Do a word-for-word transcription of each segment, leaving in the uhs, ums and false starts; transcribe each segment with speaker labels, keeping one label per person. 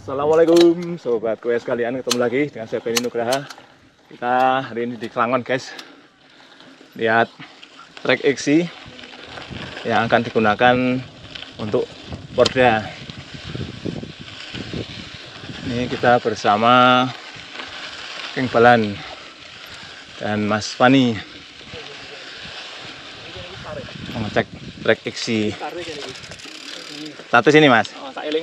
Speaker 1: Assalamualaikum sobat kue sekalian, ketemu lagi dengan saya Benny Nugraha. Kita hari ini di Kelangon guys. Lihat trek X C yang akan digunakan untuk Porda. Ini kita bersama King Balan dan Mas Fani mengecek trek X C. Status ini Mas.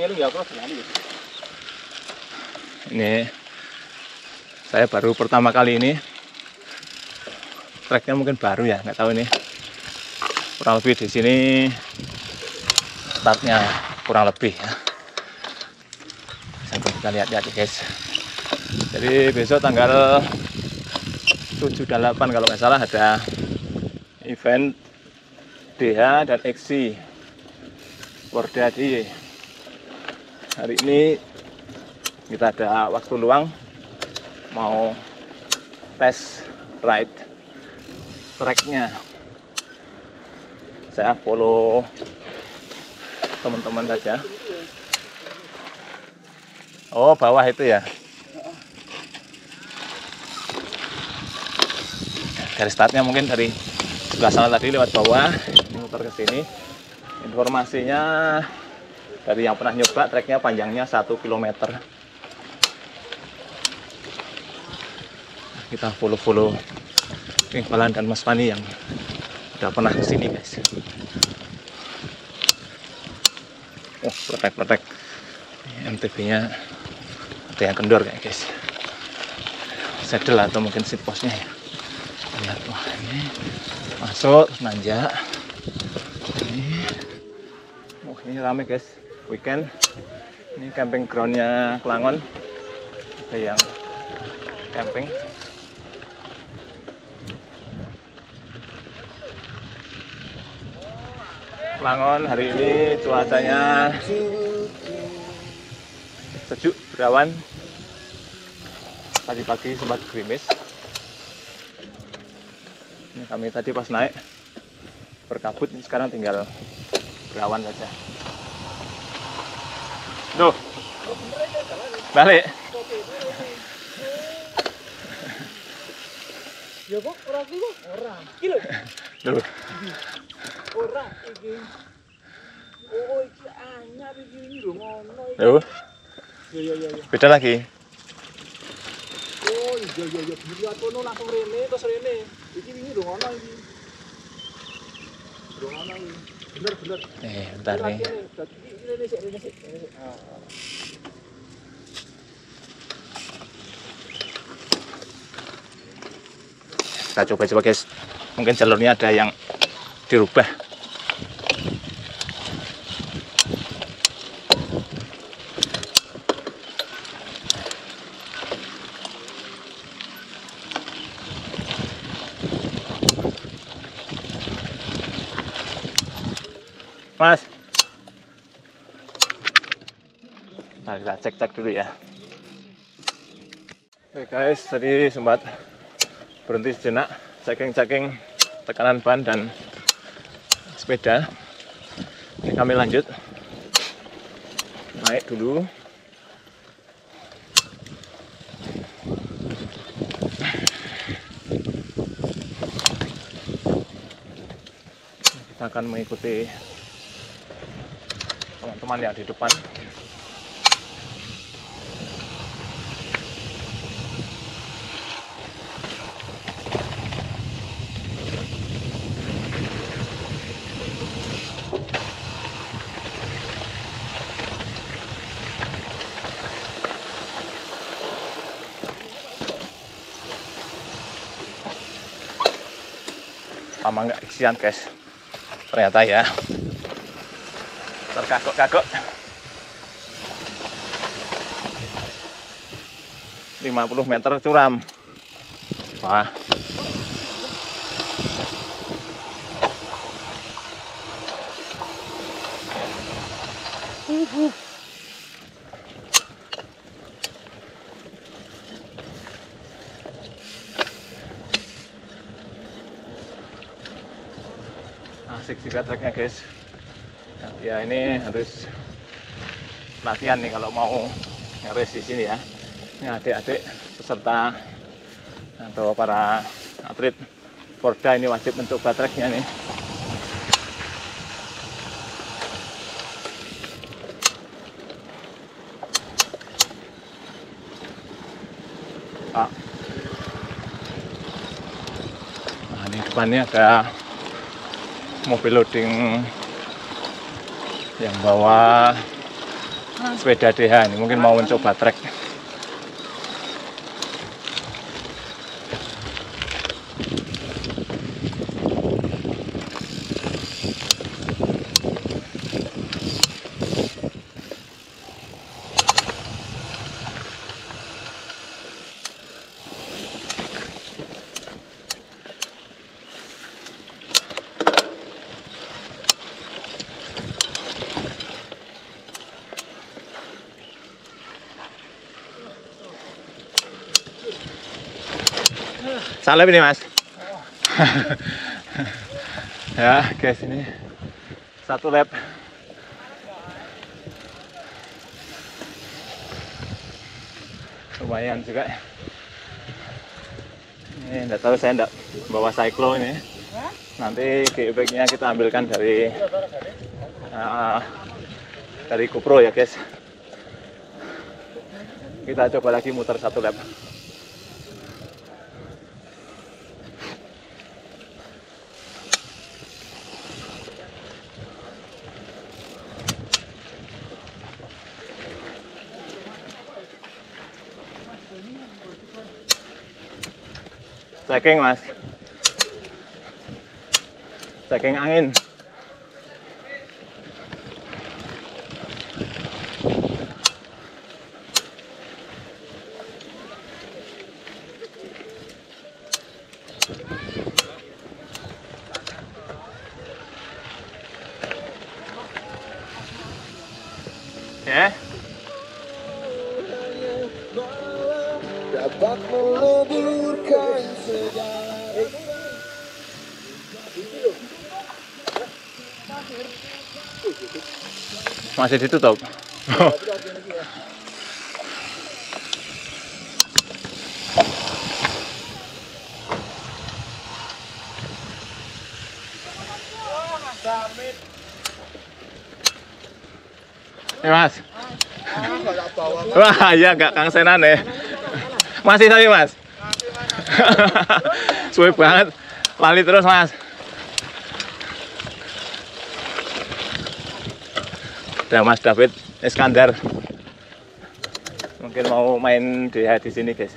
Speaker 1: Ini saya baru pertama kali ini, treknya mungkin baru ya, nggak tahu ini. Kurang lebih di sini startnya kurang lebih ya. Sampai kita lihat-lihat guys. Jadi besok tanggal tujuh dan delapan kalau nggak salah ada event D H dan X C Porda di hari ini. Kita ada waktu luang mau tes ride treknya. Saya follow teman-teman saja. Oh, bawah itu ya. Dari startnya mungkin dari sebelah sana tadi lewat bawah, ini muter ke sini. Informasinya dari yang pernah nyoba, treknya panjangnya satu kilometer. Kita follow-follow King Balan dan Mas Fani yang udah pernah kesini guys. Oh, protek-protek. M T B-nya ada yang kendor kayak guys. Saddle atau mungkin seat post-nya ya. Lihat, wah ini masuk nanjak. Ini, oh ini rame guys. Weekend. Ini camping ground-nya Kelangon. Ada yang camping. Kelangon hari ini cuacanya sejuk, berawan. Tadi pagi sempat gerimis. Ini kami tadi pas naik berkabut, sekarang tinggal berawan saja. Duh, balik.
Speaker 2: Ya kok ora iki kok ora. Iki lho.
Speaker 1: Duh.
Speaker 2: Ora iki. Oh iki anyar iki lho ngono iki.
Speaker 1: Yo.
Speaker 2: Ya ya ya ya.
Speaker 1: Beda lagi.
Speaker 2: Oh iya iya iya bener ya kono langsung rene terus rene. Iki wingi lho ngono iki. Lho ngono iki. Bener bener.
Speaker 1: Eh, bentar nih.
Speaker 2: Rene sik rene sik.
Speaker 1: Kita coba-coba guys, mungkin jalurnya ada yang dirubah. Mas, nah, kita cek-cek dulu ya. Oke guys, tadi sempat berhenti sejenak, checking-checking tekanan ban dan sepeda. Ini kami lanjut naik dulu. Kita akan mengikuti teman-teman yang di depan. Lama nggak isian guys, ternyata ya terkagok-kagok. lima puluh meter curam. Wah, uh-huh. Asik juga treknya guys. Ya ini harus latihan nih kalau mau ngeres di sini ya. Ini adik-adik peserta atau para atlet Porda ini wajib mencoba treknya nih. Pak. Nah, ini depannya ada mobil loading yang bawa sepeda D H, ini mungkin mau mencoba trek. Salah ini mas. Ya guys, ini satu lap. Lumayan juga. Ini enggak tahu, saya enggak bawa cyclo ini. Nanti geobagnya kita ambilkan dari uh, dari GoPro ya guys. Kita coba lagi muter satu lap. Checking mas, checking angin. Ya. Dapat meleburkan sejarah. Masih ditutup. Ini mas. Wah iya gak Kang Senan ya. Masih tapi mas. Suwe banget. Lali terus mas. Ada Mas David Iskandar. Mungkin mau main D H di sini guys.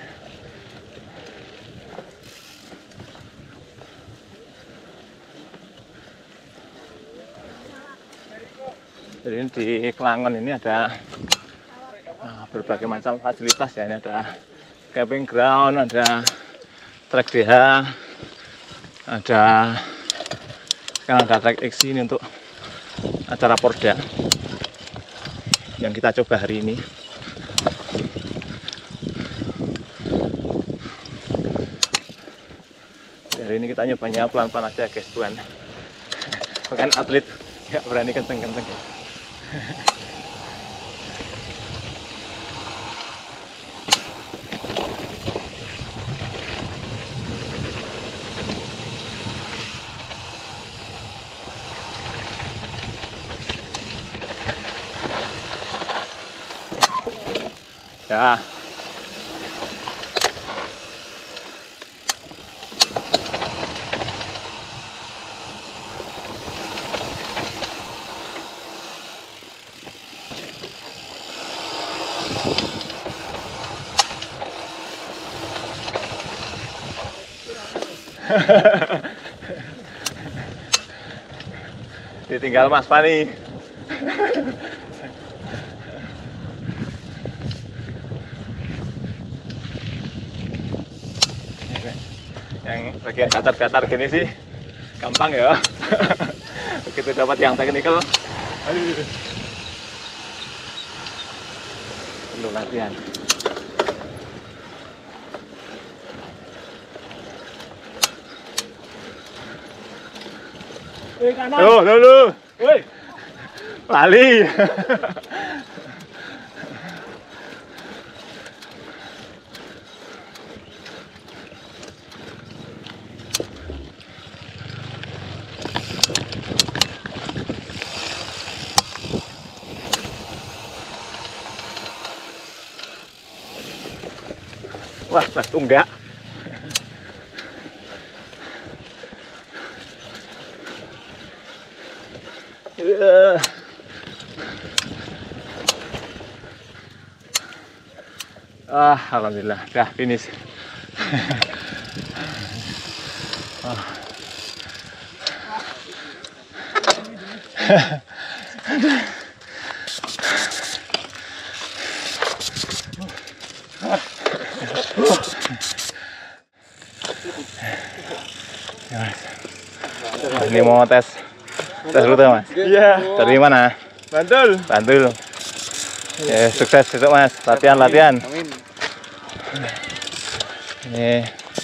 Speaker 1: Jadi di Kelangon ini ada nah, berbagai macam fasilitas ya. Ini ada camping ground, ada trek D H, ada sekarang ada trek X ini untuk acara Porda yang kita coba hari ini. Hari ini kita nyobanya pelan-pelan aja guys, bukan bukan atlet nggak berani kenceng-kenceng. Ya. Ditinggal Mas Fani. Yang bagian datar-datar gini sih gampang ya. Begitu dapat yang teknikal, aduh, perlu latihan.
Speaker 2: Eh kanan.
Speaker 1: Tuh, tuh, tuh.
Speaker 2: Woi.
Speaker 1: Lali. Wah, tunggak. Uh. Ah, alhamdulillah, dah finish. Ah. Ini mau tes tes rute mas?
Speaker 2: Iya.
Speaker 1: Dari mana?
Speaker 2: Bantul.
Speaker 1: Bantul. Ya, sukses besok mas. Latihan latihan.
Speaker 2: Amin.
Speaker 1: Ini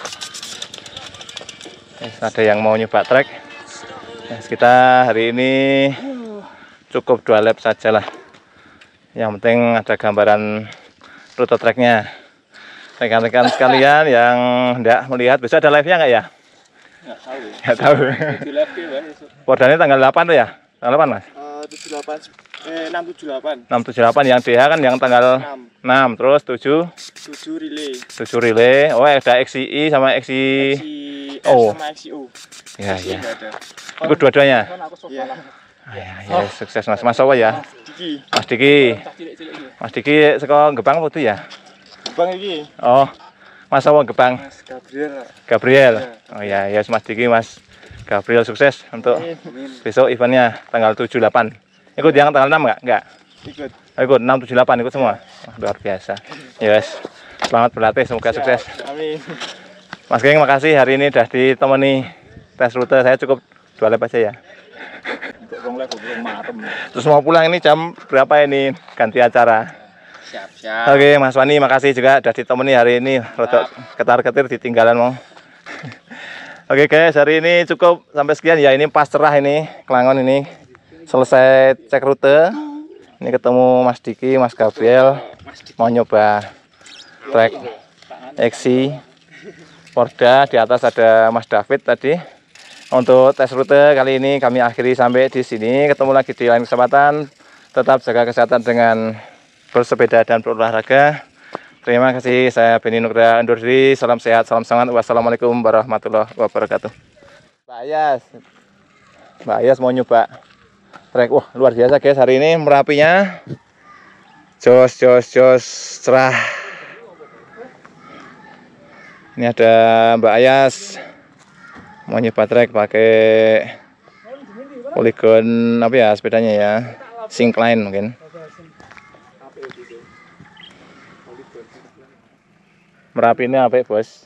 Speaker 1: yes, ada yang mau nyoba trek. Yes, kita hari ini cukup dua lap saja lah. Yang penting ada gambaran rute treknya. Rekan-rekan sekalian yang hendak melihat, bisa ada live-nya nggak ya?
Speaker 2: Nggak tahu.
Speaker 1: Nggak tahu.
Speaker 2: Di live kan.
Speaker 1: Pordannya tanggal delapan tuh ya? Tanggal delapan mas?
Speaker 2: tujuh delapan eh enam tujuh delapan.
Speaker 1: enam tujuh delapan yang D H kan yang tanggal enam, terus tujuh
Speaker 2: tujuh relay.
Speaker 1: tujuh relay. Oh, ada X I I sama X I
Speaker 2: Oh. Sama X I O.
Speaker 1: Ya, ya. Ikut dua-duanya.
Speaker 2: Iya.
Speaker 1: Ya, ya, sukses Mas. Mas apa ya?
Speaker 2: Diki.
Speaker 1: Mas Diki. Mas Diki sekolah Gebang apa tuh ya?
Speaker 2: Bang iki.
Speaker 1: Oh. Mas apa Gebang?
Speaker 2: Mas Gabriel.
Speaker 1: Gabriel. Oh ya, ya Mas Diki, Mas Gabriel sukses untuk besok eventnya tanggal tujuh delapan. Ikut yang tanggal enam enggak? Enggak.
Speaker 2: Ikut.
Speaker 1: Oh, ikut enam tujuh delapan ikut semua. Wah, luar biasa. Yes. Selamat berlatih, semoga
Speaker 2: Siap.
Speaker 1: sukses.
Speaker 2: Amin.
Speaker 1: Mas Geng, makasih hari ini sudah ditemani tes rute. Saya cukup dua lap aja ya. Terus mau pulang ini jam berapa ini ganti acara?
Speaker 2: Siap, siap.
Speaker 1: Oke, Mas Wani, makasih juga sudah ditemani hari ini. Rodok ketar-ketir ditinggalan mau. Oke guys, hari ini cukup sampai sekian ya. Ini pas cerah ini, Kelangon ini. Selesai cek rute. Ini ketemu Mas Diki, Mas Gabriel. Mau nyoba trek X I Porda. Di atas ada Mas David tadi. Untuk tes rute kali ini kami akhiri sampai di sini. Ketemu lagi di lain kesempatan. Tetap jaga kesehatan dengan bersepeda dan berolahraga. Terima kasih. Saya Benny Nugra undur diri. Salam sehat, salam semangat. Wassalamualaikum warahmatullahi wabarakatuh. Mbak Ayas, Mbak Ayas mau nyoba trek. Wah, luar biasa guys, hari ini Merapinya jos jos jos cerah. Ini ada Mbak Ayas mau nyoba trek pakai Polygon apa ya sepedanya ya, Syncline mungkin. Merapi ini apa bos?